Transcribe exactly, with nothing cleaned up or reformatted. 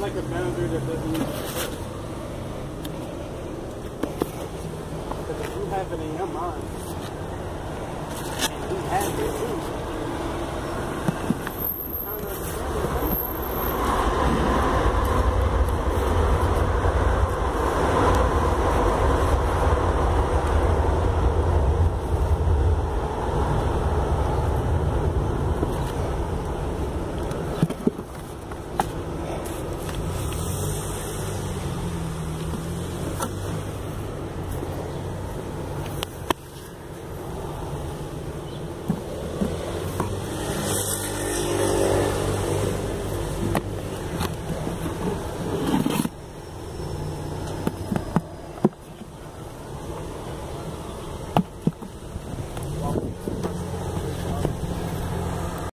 like a boundary that doesn't need to be set. Because if you have it in your mind, and you have it too,